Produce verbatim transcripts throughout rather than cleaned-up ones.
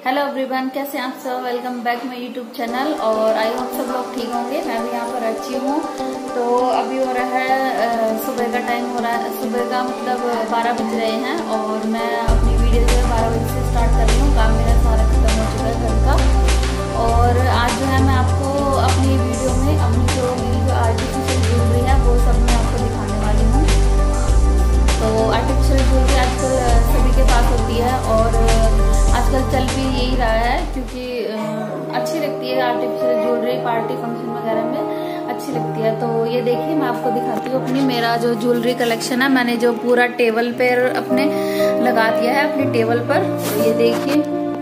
Hello everyone, कैसे हैं आप सब। Welcome back my YouTube channel. और आई होप सब लोग ठीक होंगे। मैं भी यहाँ पर अच्छी हूँ। तो अभी हो रहा है सुबह का टाइम हो रहा है, सुबह का मतलब बारह बज रहे हैं और मैं अपनी वीडियो जो है बारह बजे से स्टार्ट कर रही हूँ। काम मेरा सारा खत्म हो चुका है घर का। और आज जो है मैं आपको अपनी वीडियो में अपनी जो मेरी जो आर्टिफिशियल ज्वेलरी है वो सब मैं आपको दिखाने वाली हूँ। तो आर्टिफिशियल ज्वेलरी आजकल सभी के पास होती है और आजकल चल भी यही रहा है क्योंकि अच्छी लगती है आर्टिफिशियल ज्वेलरी, पार्टी फंक्शन वगैरह में अच्छी लगती है। तो ये देखिए मैं आपको दिखाती हूँ अपनी मेरा जो ज्वेलरी कलेक्शन है। मैंने जो पूरा टेबल पर अपने लगा दिया है अपने टेबल पर। ये देखिए,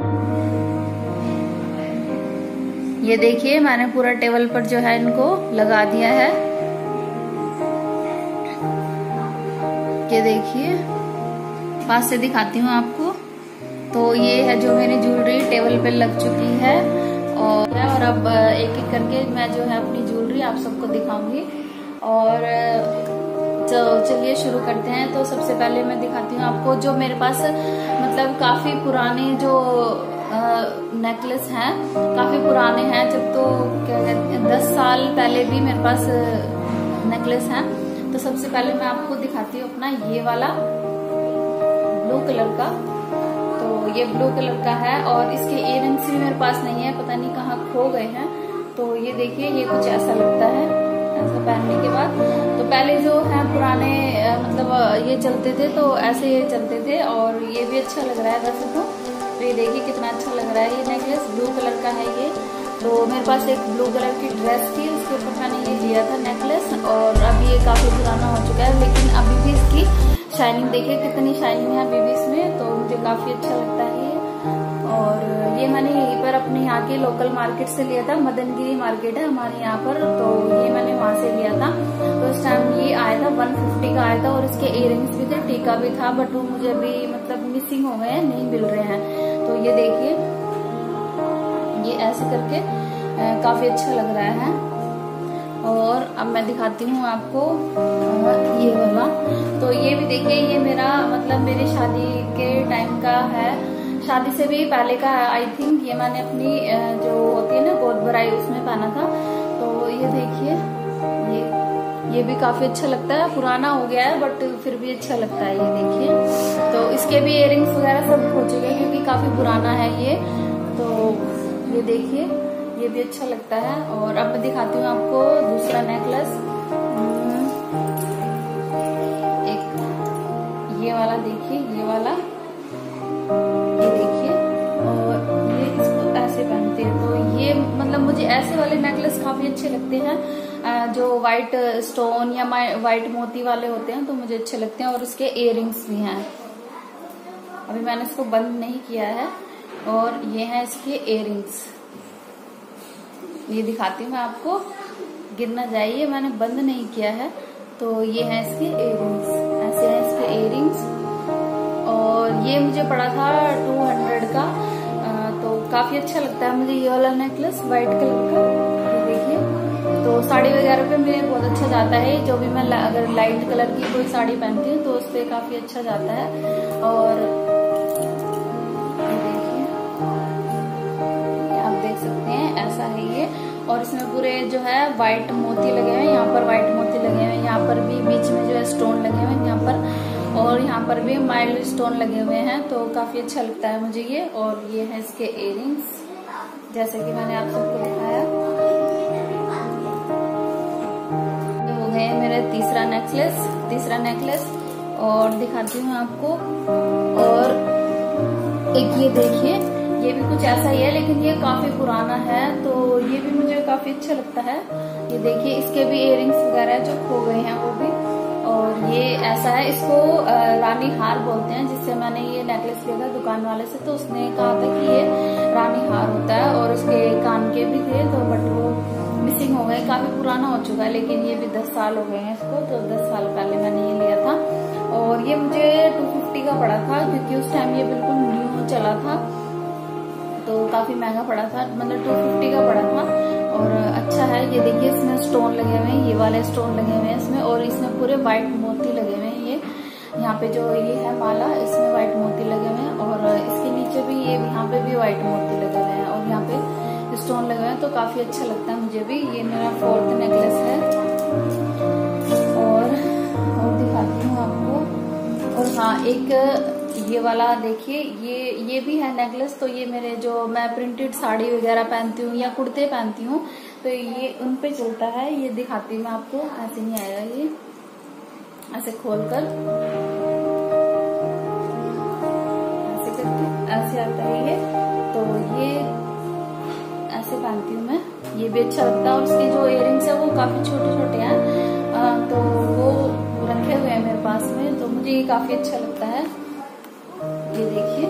ये देखिए मैंने पूरा टेबल पर जो है इनको लगा दिया है। ये देखिए, पास से दिखाती हूँ आपको। तो ये है जो मेरी ज्वेलरी टेबल पे लग चुकी है और और अब एक एक करके मैं जो है अपनी ज्वेलरी आप सबको दिखाऊंगी। और तो चलिए शुरू करते हैं। तो सबसे पहले मैं दिखाती हूँ आपको जो मेरे पास मतलब काफी पुराने जो नेकलेस हैं, काफी पुराने हैं। जब तो क्या कहते हैं दस साल पहले भी मेरे पास नेकलेस हैं। तो सबसे पहले मैं आपको दिखाती हूँ अपना ये वाला ब्लू कलर का। तो ये ब्लू कलर का है और इसके इयररिंग्स भी मेरे पास नहीं है, पता नहीं कहाँ खो गए हैं। तो ये देखिए, ये कुछ ऐसा लगता है ऐसा पहनने के बाद। तो पहले जो है पुराने मतलब ये चलते थे तो ऐसे ये चलते थे और ये भी अच्छा लग रहा है वैसे तो। तो ये देखिए कितना अच्छा लग रहा है। ये नेकलेस ब्लू कलर का है ये। तो मेरे पास एक ब्लू कलर की ड्रेस थी, उसके ऊपर मैंने ये लिया था नेकलेस और अब ये काफी पुराना हो चुका है लेकिन अभी भी इसकी शाइनिंग देखिए कितनी शाइनिंग है अभी भी इसमें। तो मुझे काफी अच्छा लगता है ये। और ये मैंने यहीं पर अपने यहाँ के लोकल मार्केट से लिया था। मदनगिरी मार्केट है हमारे यहाँ पर, तो ये मैंने वहां से लिया था। तो इस टाइम ये आया था वन फिफ्टी का आया था और इसके इयररिंग्स भी थे, टीका भी था, बट वो मुझे अभी मतलब मिसिंग हो गए हैं, नहीं मिल रहे हैं। तो ये देखिए, ये ऐसे करके आ, काफी अच्छा लग रहा है। और अब मैं दिखाती हूँ आपको ये वाला। तो ये भी देखिए, ये मेरा मतलब मेरी शादी के टाइम का है, शादी से भी पहले का है आई थिंक। ये मैंने अपनी जो होती है ना गोद भराई उसमें पहना था। तो ये देखिए, ये ये भी काफी अच्छा लगता है। पुराना हो गया है बट फिर भी अच्छा लगता है। ये देखिए, तो इसके भी इयररिंग्स वगैरह सब हो चुके हैं क्योंकि काफी पुराना है ये। तो ये देखिए, ये भी अच्छा लगता है। और अब मैं दिखाती हूँ आपको दूसरा नेकलेस। एक ये वाला देखिए, ये वाला ये देखिए, और ये इसको ऐसे पहनते हैं। तो ये मतलब मुझे ऐसे वाले नेकलेस काफी अच्छे लगते हैं जो व्हाइट स्टोन या व्हाइट मोती वाले होते हैं, तो मुझे अच्छे लगते हैं। और उसके इयररिंग्स भी हैं। अभी मैंने इसको बंद नहीं किया है। और ये है इसके इयररिंग्स, ये दिखाती हूँ मैं आपको, गिरना जाइए, मैंने बंद नहीं किया है। तो ये है इसके इयररिंग्स, ऐसे है इसके इयररिंग्स। और ये मुझे पड़ा था टू हंड्रेड का। आ, तो काफी अच्छा लगता है मुझे ये वाला नेकलेस व्हाइट कलर का। ये देखिए, तो साड़ी वगैरह पे मेरे बहुत अच्छा जाता है। जो भी मैं अगर लाइट कलर की कोई साड़ी पहनती हूँ तो उस पर काफी अच्छा जाता है। और सकते हैं ऐसा है ये। और इसमें पूरे जो है व्हाइट मोती लगे हुए हैं, यहाँ पर व्हाइट मोती लगे हुए हैं, यहाँ पर भी बीच में जो है स्टोन लगे हुए हैं यहाँ पर, और यहाँ पर भी माइल्ड स्टोन लगे हुए हैं। तो काफी अच्छा लगता है मुझे ये। और ये है इसके इयररिंग्स जैसे कि मैंने आप सबको दिखाया। ये हो गए मेरे तीसरा नेकलेस तीसरा नेकलेस और दिखाती हूँ आपको। और एक ये देखिए, ये भी कुछ ऐसा ही है लेकिन ये काफी पुराना है, तो ये भी मुझे काफी अच्छा लगता है। ये देखिए, इसके भी इयररिंग्स वगैरह जो खो गए हैं वो भी। और ये ऐसा है, इसको रानी हार बोलते हैं। जिससे मैंने ये नेकलेस लिया था दुकान वाले से, तो उसने कहा था कि ये रानी हार होता है। और उसके कान के भी थे तो बट वो मिसिंग हो गए, काफी पुराना हो चुका है। लेकिन ये भी दस साल हो गए हैं इसको, तो दस साल पहले मैंने ये लिया था। और ये मुझे टू फिफ्टी का पड़ा था क्योंकि उस टाइम ये बिल्कुल न्यू चला था, तो काफी महंगा पड़ा था, मतलब टू फिफ्टी का पड़ा था। और अच्छा है। ये देखिए, इसमें स्टोन लगे हुए हैं, ये वाले स्टोन लगे हुए हैं इसमें। और इसमें पूरे व्हाइट मोती लगे हुए हैं। ये यहाँ पे जो ये है माला, इसमें व्हाइट मोती लगे हुए हैं। और इसके नीचे नीचे भी ये यहाँ पे भी व्हाइट मोती लगे हुए हैं और यहाँ पे स्टोन लगे हुए हैं, तो काफी अच्छा लगता है मुझे भी। ये मेरा फोर्थ नेकलेस है और, और दिखाती हूँ आपको। और हाँ, एक ये वाला देखिए, ये ये भी है नेकलेस। तो ये मेरे जो मैं प्रिंटेड साड़ी वगैरह पहनती हूँ या कुर्ते पहनती हूँ तो ये उन पे चलता है। ये दिखाती हूँ मैं आपको, ऐसे नहीं आएगा, ये ऐसे खोलकर ऐसे करके ऐसे आता है ये। तो ये ऐसे पहनती हूँ मैं, ये भी अच्छा लगता है। और उसके जो इयररिंग्स है वो काफी छोटे छोटे हैं, तो वो रखे हुए हैं मेरे पास में, तो मुझे ये काफी अच्छा लगता है। ये देखिए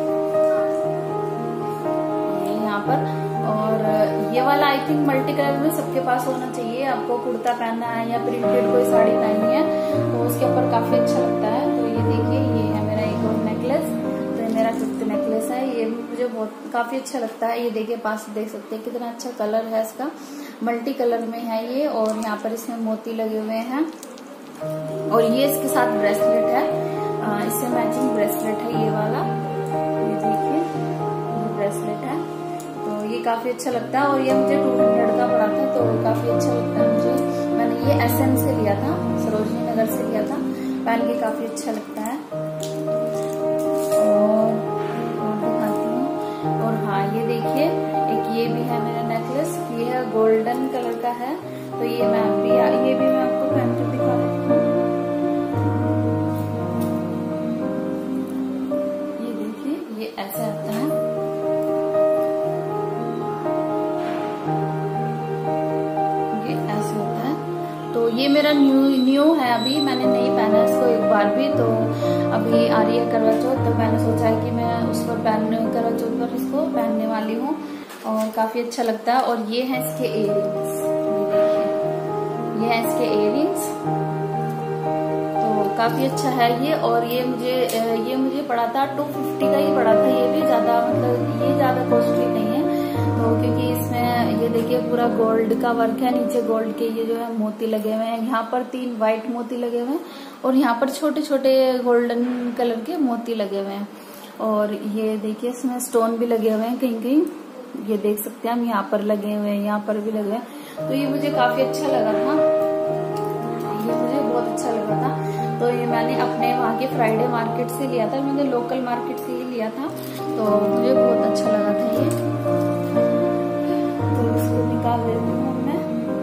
ये यहाँ पर, और ये वाला आई थिंक मल्टी कलर में सबके पास होना चाहिए। आपको कुर्ता पहनना है या प्रिंटेड कोई साड़ी पहननी है तो उसके ऊपर काफी अच्छा लगता है। तो ये देखिए, ये है मेरा एक और नेकलेस। तो ये मेरा फिफ्थ नेकलेस है, ये भी मुझे बहुत काफी अच्छा लगता है। ये देखिए पास देख सकते हैं कितना अच्छा कलर है इसका, मल्टी कलर में है ये। और यहाँ पर इसमें मोती लगे हुए हैं और ये इसके साथ ब्रेसलेट है, इससे मैचिंग ब्रेसलेट है ये वाला। ये देखिए ये ब्रेसलेट है, तो ये काफी अच्छा लगता है। और ये मुझे टू हंड्रेड का पड़ा था, तो काफी अच्छा लगता है मुझे। मैंने ये एसएम से लिया था, सरोजनी नगर से लिया था, पहन के काफी अच्छा लगता है। और, और दिखाती हूँ। और हाँ, ये देखिए एक ये भी है मेरा नेकलेस, ये है गोल्डन कलर का है। तो ये मैं भी ये भी मैं आपको पहन के दिखा देती हूँ। ये ऐसे आता है, ये ऐसे होता है। तो ये मेरा न्यू न्यू है, अभी मैंने नहीं पहना इसको एक बार भी। तो अभी आ रही है करवा चौथ, तो मैंने सोचा है कि मैं उस पर पहनने करवा चौथ पर इसको पहनने वाली हूँ और काफी अच्छा लगता है। और ये है इसके इयररिंग्स, ये है इसके इयररिंग्स, काफी अच्छा है ये। और ये मुझे ये मुझे पड़ा था टू फिफ्टी का ही पड़ा था, ये भी ज्यादा मतलब ये ज्यादा कॉस्टली नहीं है। तो क्योंकि इसमें ये देखिए पूरा गोल्ड का वर्क है, नीचे गोल्ड के ये जो है मोती लगे हुए हैं, यहाँ पर तीन व्हाइट मोती लगे हुए हैं और यहाँ पर छोटे छोटे गोल्डन कलर के मोती लगे हुए हैं। और ये देखिए इसमें स्टोन भी लगे हुए हैं कहीं कहीं, ये देख सकते हैं हम, यहाँ पर लगे हुए हैं, यहाँ पर भी लगे हैं। तो ये मुझे काफी अच्छा लगा था, ये मुझे बहुत अच्छा लगा था। तो ये मैंने अपने वहाँ के फ्राइडे मार्केट से लिया था, मैंने लोकल मार्केट से ही लिया था, तो मुझे बहुत अच्छा लगा था ये। तो इसको निकाल देती हूँ मैं।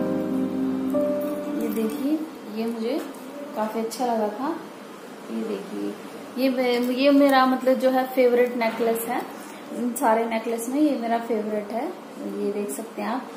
ये देखिए ये मुझे काफी अच्छा लगा था। ये देखिए ये ये मेरा मतलब जो है फेवरेट नेकलेस है, इन सारे नेकलेस में ये मेरा फेवरेट है, ये देख सकते हैं आप।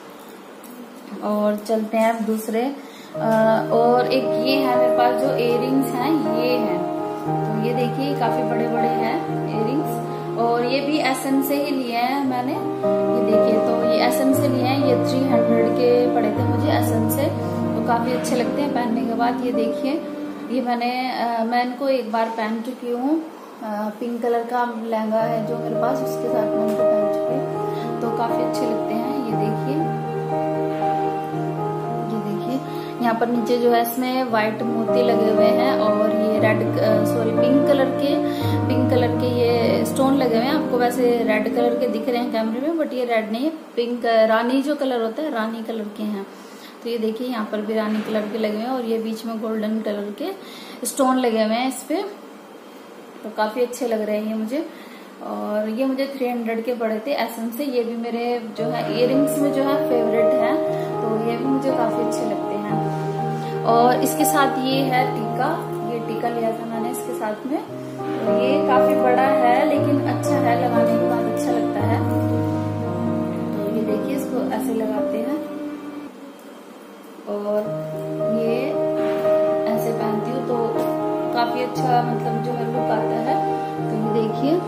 और चलते हैं अब दूसरे। आ, और एक ये है मेरे पास जो इयररिंग्स हैं, ये हैं, तो ये देखिए काफी बड़े बड़े हैं इयररिंग्स। और ये भी एसएम से ही लिए हैं मैंने, ये देखिए। तो ये एसएम से लिए हैं, ये थ्री हंड्रेड के पड़े थे मुझे एसएम से, तो काफी अच्छे लगते हैं पहनने के बाद। ये देखिए ये मैंने आ, मैं इनको एक बार पहन चुकी हूँ, पिंक कलर का लहंगा है जो मेरे पास, उसके साथ मैं इनको पहन चुकी हूँ, तो काफी अच्छे लगते हैं। ये देखिए यहाँ पर नीचे जो है इसमें व्हाइट मोती लगे हुए हैं और ये रेड सॉरी पिंक कलर के पिंक कलर के ये स्टोन लगे हुए हैं। आपको वैसे रेड कलर के दिख रहे हैं कैमरे में, बट ये रेड नहीं है, पिंक रानी जो कलर होता है रानी कलर के हैं। तो ये देखिए यहाँ पर भी रानी कलर के लगे हुए हैं और ये बीच में गोल्डन कलर के स्टोन लगे हुए हैं इस पे, तो काफी अच्छे लग रहे हैं ये मुझे। और ये मुझे थ्री हंड्रेड के पड़े थे एसएम से। ये भी मेरे जो है इयररिंग्स में जो है फेवरेट है, तो ये भी मुझे काफी अच्छे लगते हैं। और इसके साथ ये है टीका, ये टीका लिया था मैंने इसके साथ में, तो ये काफी बड़ा है लेकिन अच्छा है, लगाने के बाद अच्छा लगता है। तो ये देखिए इसको ऐसे लगाते हैं और ये ऐसे पहनती हूँ तो काफी अच्छा मतलब जो है लुक आता है। तो ये देखिए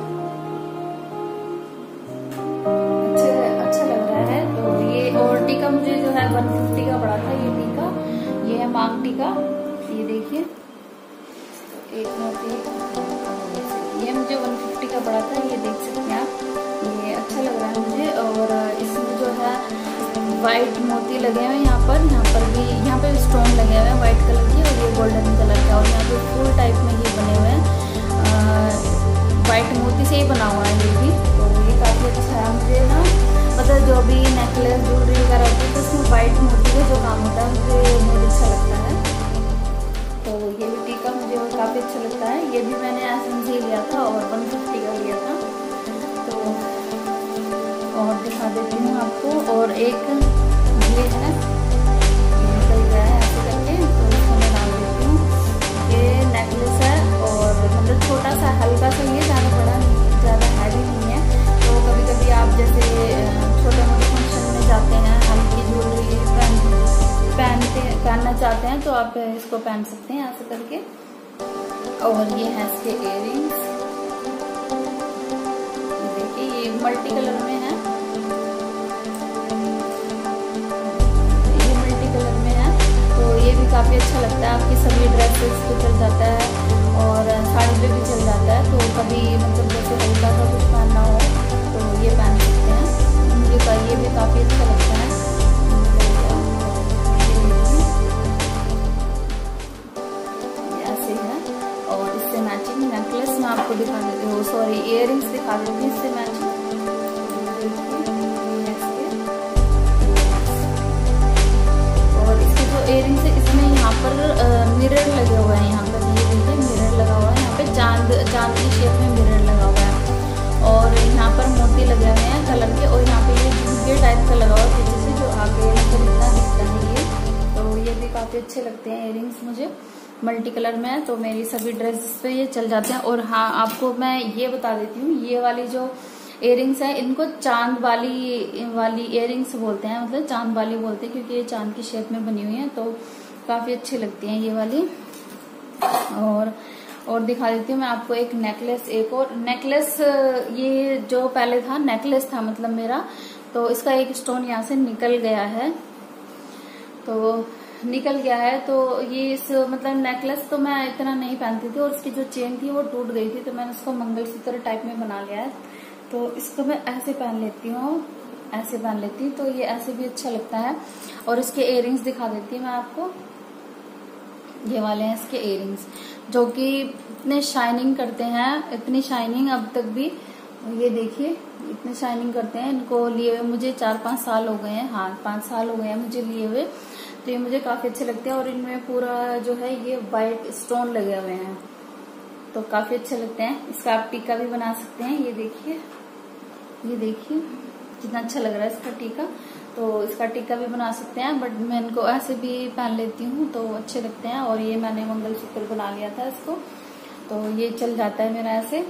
अच्छा लग रहा है। तो ये और टीका मुझे जो है वन फिफ्टी का पड़ा था, ये टीका, ये है मांग टीका, ये देखिए एक मोती, ये मुझे वन फिफ्टी का पड़ा था, ये देख सकते हैं आप, ये अच्छा लग रहा है मुझे। और इसमें जो है व्हाइट मोती लगे हुए हैं यहाँ पर, यहाँ पर भी यहाँ पे स्टोन लगे हुए हैं व्हाइट कलर के और ये गोल्डन कलर का, और यहाँ पे फूल टाइप में ये बने हुए हैं। वाइट मोती से ही बना हुआ है ये भी, तो ये काफ़ी अच्छा है। मुझे ना मतलब जो भी नेकलेस ज्वेलरी वगैरह होती है तो उसमें वाइट मोती का जो काम होता है मुझे बहुत अच्छा लगता है। तो ये भी टीका मुझे काफ़ी अच्छा लगता है। ये भी मैंने एसएम से लिया था और वन फिफ्टी का लिया था। तो और दिखा देती हूँ आपको। और एक ये है, निकल गया है ऐसे करके, तो इसको मैं डाल देती हूँ। ये नेकलेस है और मतलब छोटा सा हल्का सा, ये ज़्यादा बड़ा नहीं, ज़्यादा हैवी नहीं है। तो कभी कभी आप जैसे छोटे मोटे फंक्शन में जाते हैं, हल्की ज्वेलरी पहन पहनते पहनना चाहते हैं तो आप इसको पहन सकते हैं ऐसे करके। और ये है इसके इयररिंग्स, देखिए ये मल्टी कलर में है, ये मल्टी कलर में है। तो ये भी काफ़ी अच्छा लगता है, आपकी सभी ड्रेसेस पे चल जाता है और साड़ी पे भी चल जाता है। तो कभी मतलब जैसे हल्का सा कुछ पहनना हो तो ये पहन सकते हैं। मुझे का ये भी काफ़ी अच्छा लगता है। ऐसे है और इससे मैचिंग नेकलेस मैं आपको दिखा देती हूँ, सॉरी इयररिंग्स दिखा देती हूँ इससे मैचिंग। और इसके जो इयररिंग्स है इसमें यहाँ पर मिरर लगे हुए हैं, यहाँ पर ये देखिए मिरर लगा हुआ है, यहाँ पे चांद चांद की शेप में मिरर लगा हुआ है। और यहाँ पर मोती लगे हुए हैं कलर के, और यहाँ पे ये झुमके टाइप का लगा हुआ है पीछे से, जो आगे मतलब इतना दिखता है ये। तो ये भी काफ़ी अच्छे लगते हैं इयररिंग्स मुझे, मल्टी कलर में है तो मेरी सभी ड्रेस पे ये चल जाते हैं। और हाँ आपको मैं ये बता देती हूँ, ये वाली जो इयररिंग्स है इनको चांद वाली वाली इयररिंग्स बोलते हैं, मतलब चांद वाली बोलते हैं क्योंकि ये चांद की शेप में बनी हुई है, तो काफ़ी अच्छी लगती हैं ये वाली। और और दिखा देती हूँ मैं आपको एक नेकलेस, एक और नेकलेस। ये जो पहले था नेकलेस था मतलब मेरा, तो इसका एक स्टोन यहाँ से निकल गया है, तो निकल गया है। तो ये इस मतलब नेकलेस तो मैं इतना नहीं पहनती थी और इसकी जो चेन थी वो टूट गई थी, तो मैंने उसको मंगलसूत्र टाइप में बना लिया है। तो इसको मैं ऐसे पहन लेती हूँ, ऐसे पहन लेती हूँ, तो ये ऐसे भी अच्छा लगता है। और इसके इयररिंग्स दिखा देती हूँ मैं आपको, ये वाले हैं इसके इयररिंग्स जो कि इतने शाइनिंग करते हैं, इतनी शाइनिंग अब तक भी, ये देखिए इतने शाइनिंग करते हैं। इनको लिए हुए मुझे चार पाँच साल हो गए हैं, हाँ पाँच साल हो गए हैं मुझे लिए हुए। तो ये मुझे काफ़ी अच्छे लगते हैं और इनमें पूरा जो है ये वाइट स्टोन लगे हुए हैं, तो काफ़ी अच्छे लगते हैं। इसका आप टीका भी बना सकते हैं, ये देखिए, ये देखिए कितना अच्छा लग रहा है इसका टीका। तो इसका टीका भी बना सकते हैं, बट मैं इनको ऐसे भी पहन लेती हूँ तो अच्छे लगते हैं। और ये मैंने मंगलसूत्र बना लिया था इसको, तो ये चल जाता है मेरा ऐसे।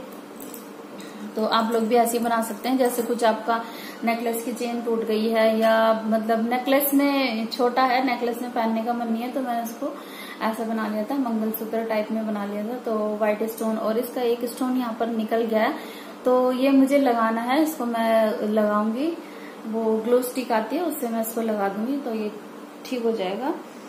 तो आप लोग भी ऐसे ही बना सकते हैं, जैसे कुछ आपका नेकलेस की चेन टूट गई है या मतलब नेकलेस में छोटा है, नेकलेस में पहनने का मन नहीं है, तो मैंने इसको ऐसा बना लिया था, मंगलसूत्र टाइप में बना लिया था। तो व्हाइट स्टोन, और इसका एक स्टोन यहाँ पर निकल गया है, तो ये मुझे लगाना है, इसको मैं लगाऊंगी, वो ग्लो स्टिक आती है उससे मैं इसको लगा दूंगी तो ये ठीक हो जाएगा।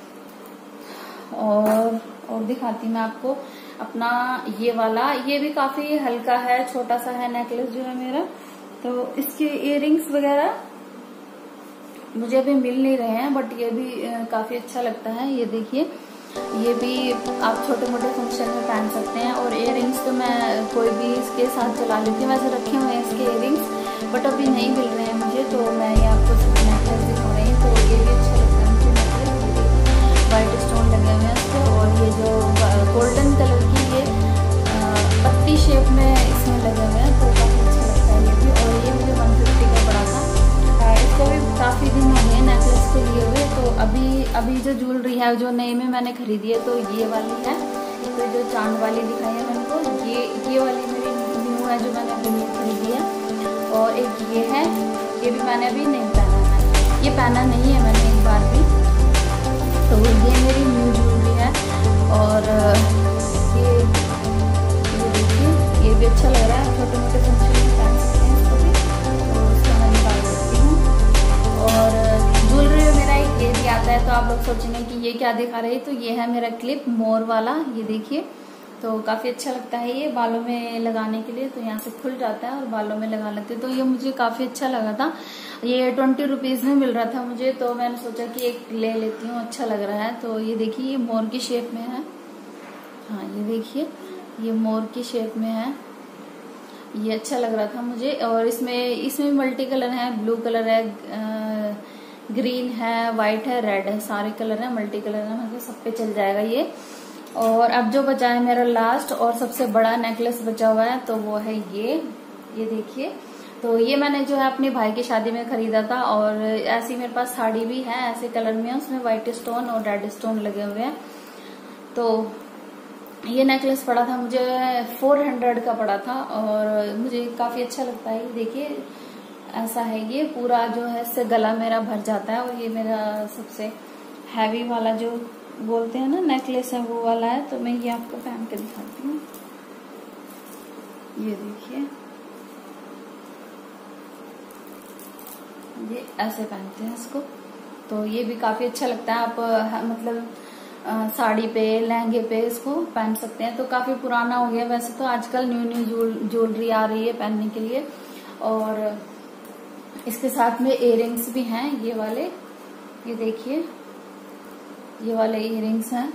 और और दिखाती मैं आपको अपना ये वाला, ये भी काफी हल्का है, छोटा सा है नेकलेस जो है मेरा। तो इसके इयररिंग्स वगैरह मुझे अभी मिल नहीं रहे हैं, बट ये भी काफी अच्छा लगता है। ये देखिए, ये भी आप छोटे मोटे फंक्शन में पहन सकते हैं। और इयररिंग्स तो मैं कोई भी इसके साथ चला लेती हूँ, वैसे रखे हुए हैं इसके इयररिंग्स, बट अभी नहीं मिल रहे हैं मुझे, तो मैं ये आपको नेकलेस दिखा रही हूँ। तो ये भी अच्छा लगता है मुझे नेकलेस, व्हाइट स्टोन लगे हुए हैं इसके, और ये जो गोल्डन कलर की ये पत्ती शेप में इसमें लगे हुए हैं, तो काफी अच्छा लगता है ये भी। और ये मुझे वन फिफ्टी का पड़ा था, इसको भी काफी दिन हो गए नेकलेस को लिए हुए। तो अभी अभी जो ज्वेलरी है जो नई में मैंने खरीदी है, तो ये वाली है, तो जो चांद वाली दिखाई है मैंने को, ये ये वाली मेरी न्यू है जो मैंने अभी नहीं खरीदी है। और एक ये है, ये भी मैंने अभी नहीं पहना है, ये पहना नहीं है मैंने एक बार भी। तो ये मेरी न्यू ज्वेलरी है। और ये ये देखिए, ये भी अच्छा लग रहा है, छोटे मोटे फंक्शन में पहन सकते हैं इसको भी, तो इसको मैं निकाल देती हूँ। और ज्वेलरी में मेरा एक ये भी आता है, तो आप लोग सोचेंगे कि ये क्या दिखा रही है, तो ये है मेरा क्लिप मोर वाला, ये देखिए, तो काफ़ी अच्छा लगता है ये बालों में लगाने के लिए। तो यहाँ से खुल जाता है और बालों में लगा लेते हैं, तो ये मुझे काफ़ी अच्छा लगा था। ये ट्वेंटी रुपीज़ में मिल रहा था मुझे, तो मैंने सोचा कि एक ले लेती हूँ, अच्छा लग रहा है। तो ये देखिए, ये मोर की शेप में है, हाँ ये देखिए, ये मोर की शेप में है, ये अच्छा लग रहा था मुझे। और इसमें इसमें मल्टी कलर है, ब्लू कलर है, ग्रीन है, व्हाइट है, रेड है, सारे कलर है, मल्टी कलर है, मतलब सब पे चल जाएगा ये। और अब जो बचा है मेरा लास्ट और सबसे बड़ा नेकलेस बचा हुआ है, तो वो है ये ये देखिए। तो ये मैंने जो है अपने भाई की शादी में खरीदा था, और ऐसी मेरे पास साड़ी भी है ऐसे कलर में, उसमें व्हाइट स्टोन और रेड स्टोन लगे हुए हैं। तो ये नेकलेस पड़ा था मुझे फोर हंड्रेड का पड़ा था, और मुझे काफी अच्छा लगता है। देखिए ऐसा है, ये पूरा जो है इससे गला मेरा भर जाता है, और ये मेरा सबसे हैवी वाला जो बोलते हैं ना नेकलेस है, वो वाला है। तो मैं ये आपको पहन के दिखाती हूँ। ये देखिए, ये ऐसे पहनते हैं इसको, तो ये भी काफी अच्छा लगता है। आप मतलब आ, साड़ी पे, लहंगे पे इसको पहन सकते हैं। तो काफी पुराना हो गया वैसे, तो आजकल न्यू न्यू ज्वेलरी आ रही है पहनने के लिए। और इसके साथ में इयररिंग्स भी हैं ये वाले, ये देखिए ये वाले इयररिंग्स हैं,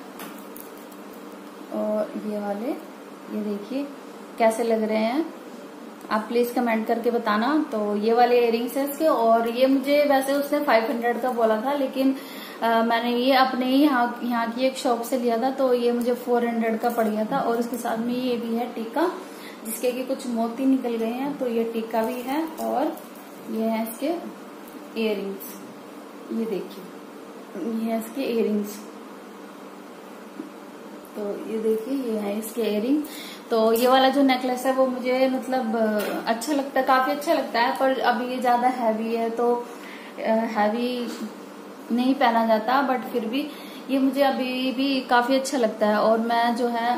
और ये वाले ये देखिए कैसे लग रहे हैं, आप प्लीज कमेंट करके बताना। तो ये वाले इयररिंग्स है इसके, और ये मुझे वैसे उसने फाइव हंड्रेड का बोला था, लेकिन आ, मैंने ये अपने ही यहाँ यहाँ की एक शॉप से लिया था, तो ये मुझे फोर हंड्रेड का पड़ गया था। और उसके साथ में ये भी है टीका, जिसके कि कुछ मोती निकल गए हैं, तो ये टीका भी है। और ये है इसके इयररिंग्स, ये देखिए ये है इसके इयररिंग्स, तो ये देखिए ये है इसके इयररिंग। तो ये वाला जो नेकलेस है वो मुझे मतलब अच्छा लगता है, काफी अच्छा लगता है, पर अभी ये ज्यादा हैवी है, तो हैवी नहीं पहना जाता, बट फिर भी ये मुझे अभी भी काफी अच्छा लगता है। और मैं जो है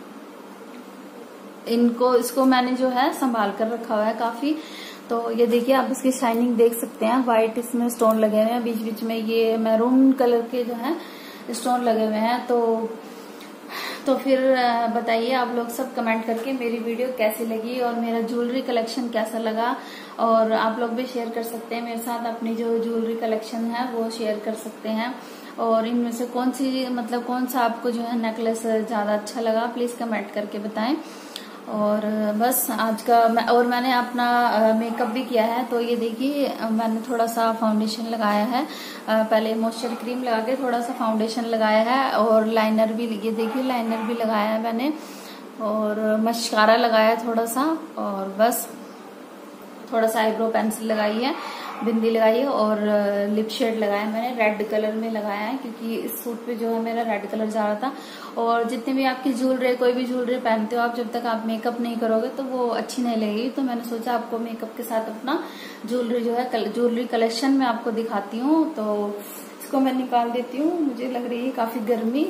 इनको इसको मैंने जो है संभाल कर रखा हुआ है काफी। तो ये देखिए आप इसकी शाइनिंग देख सकते हैं, व्हाइट इसमें स्टोन लगे हुए हैं, बीच बीच में ये मैरून कलर के जो है स्टोन लगे हुए हैं। तो तो फिर बताइए आप लोग सब कमेंट करके मेरी वीडियो कैसी लगी, और मेरा ज्वेलरी कलेक्शन कैसा लगा। और आप लोग भी शेयर कर सकते हैं मेरे साथ अपनी जो ज्वेलरी कलेक्शन है वो शेयर कर सकते हैं। और इनमें से कौन सी मतलब कौन सा आपको जो है नेकलेस ज्यादा अच्छा लगा, प्लीज कमेंट करके बताएं। और बस आज का मैं, और मैंने अपना मेकअप भी किया है। तो ये देखिए मैंने थोड़ा सा फाउंडेशन लगाया है, पहले मॉइस्चर क्रीम लगा के थोड़ा सा फाउंडेशन लगाया है, और लाइनर भी, ये देखिए लाइनर भी लगाया है मैंने, और मस्कारा लगाया है थोड़ा सा, और बस थोड़ा सा आईब्रो पेंसिल लगाई है, बिंदी लगाई है, और लिप शेड लगाया है मैंने, रेड कलर में लगाया है, क्योंकि इस सूट पे जो है मेरा रेड कलर जा रहा था। और जितने भी आपकी ज्वेलरी, कोई भी ज्वेलरी पहनते हो आप, जब तक आप मेकअप नहीं करोगे तो वो अच्छी नहीं लगेगी। तो मैंने सोचा आपको मेकअप के साथ अपना ज्वेलरी जो है ज्वेलरी कलेक्शन में आपको दिखाती हूँ। तो इसको मैं निकाल देती हूँ, मुझे लग रही है काफी गर्मी,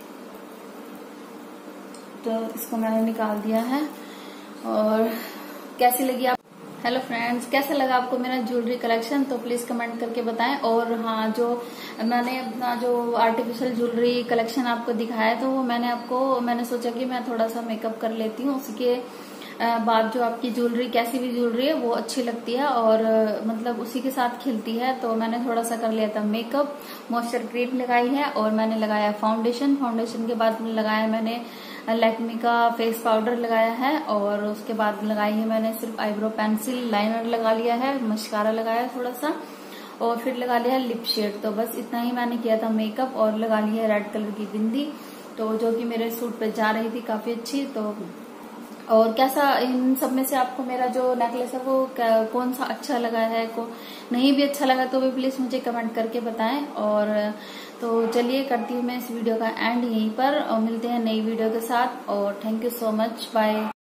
तो इसको मैंने निकाल दिया है। और कैसी लगी आप, हेलो फ्रेंड्स, कैसा लगा आपको मेरा ज्वेलरी कलेक्शन, तो प्लीज कमेंट करके बताएं। और हाँ, जो मैंने अपना जो आर्टिफिशियल ज्वेलरी कलेक्शन आपको दिखाया है, तो वो मैंने आपको मैंने सोचा कि मैं थोड़ा सा मेकअप कर लेती हूँ, उसके बाद जो आपकी ज्वेलरी, कैसी भी ज्वेलरी है वो अच्छी लगती है, और मतलब उसी के साथ खिलती है। तो मैंने थोड़ा सा कर लिया था मेकअप, मॉइस्चर क्रीम लगाई है, और मैंने लगाया फाउंडेशन। फाउंडेशन के बाद लगाया मैंने लैक्मी का फेस पाउडर लगाया है, और उसके बाद लगाई है मैंने सिर्फ आईब्रो पेंसिल, लाइनर लगा लिया है, मस्कारा लगाया है थोड़ा सा, और फिर लगा लिया है लिप शेड। तो बस इतना ही मैंने किया था मेकअप, और लगा ली है रेड कलर की बिंदी, तो जो कि मेरे सूट पे जा रही थी काफी अच्छी। तो और कैसा इन सब में से आपको मेरा जो नेकलेस है वो कौन सा अच्छा लगा है, को नहीं भी अच्छा लगा तो भी प्लीज मुझे कमेंट करके बताएं। और तो चलिए करती हूँ मैं इस वीडियो का एंड यहीं पर, और मिलते हैं नई वीडियो के साथ। और thank you so much, bye.